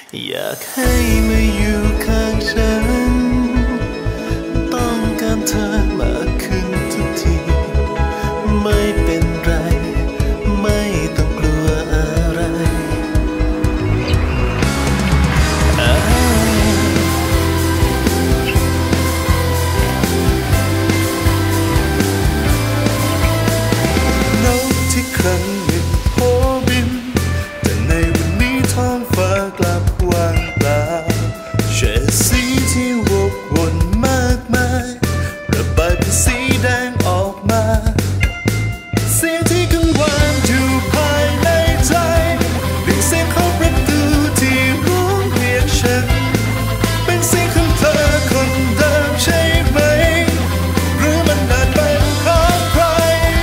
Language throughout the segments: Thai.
อยากให้มาอยู่ข้างฉันต้องการเธอมากขึ้นทุกทีไม่เป็นไรไม่ต้องกลัวอะไรนกที่ครั้งหนึ่งโผบินแต่ในวันนี้ท้องฟ้ากลับว่างเปล่าเฉดสีที่วกวนมากมายระบายเป็นสีแดงออกมาเสียงที่กังวานอยู่ภายในใจเป็นเสียงของประตูที่ร้องเรียกฉันเป็นเสียงของเธอคนเดิมใช่ไหมหรือมันอาจเป็นของใคร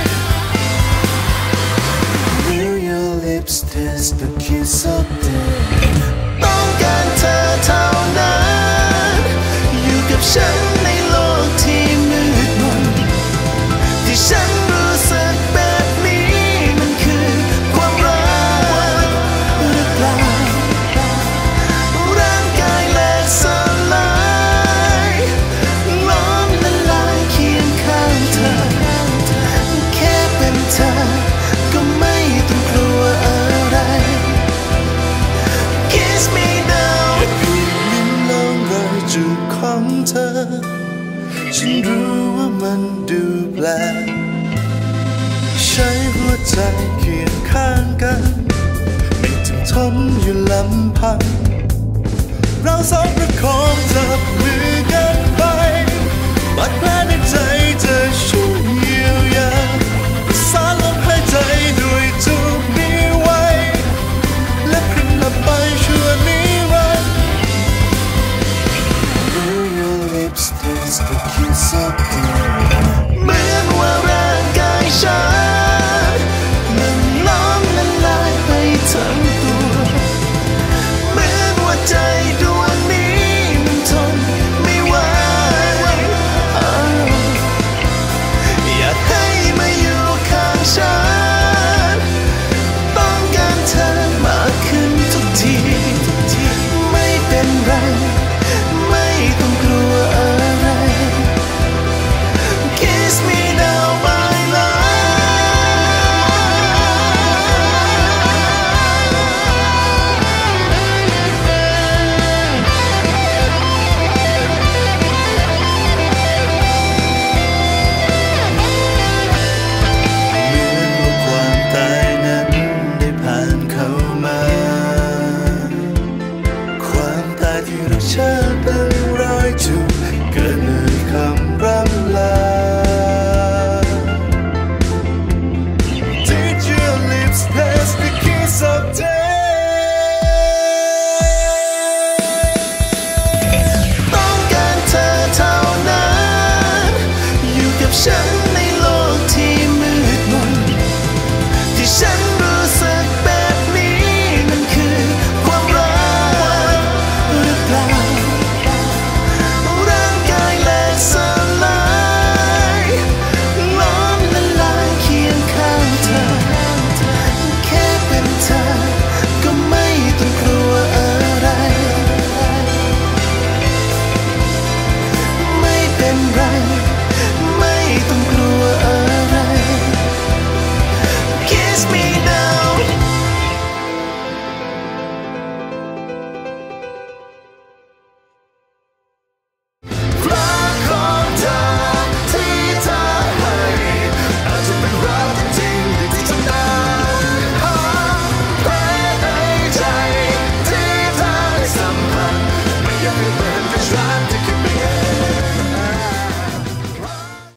Will your lips taste the kiss of death ต้องการเธอเท่านั้นอยู่กับฉันในโลกที่มืดมนที่ฉันรู้สึกแบบนี้มันคือความรักหรือเปล่าร่างกายแหลกสลายล้อมละลายเคียงข้างเธอแค่เป็นเธอก็ไม่ต้องกลัวอะไร Kiss me now อยากอยู่ลิ้มลองรอยจูบของเธอฉันรู้ว่ามันดูแปลกใช้หัวใจเคียงข้างกันไม่ต้องทนอยู่ลำพังเราสองประคองจับมือกันไปบาดแผลในใจจะชุ่ม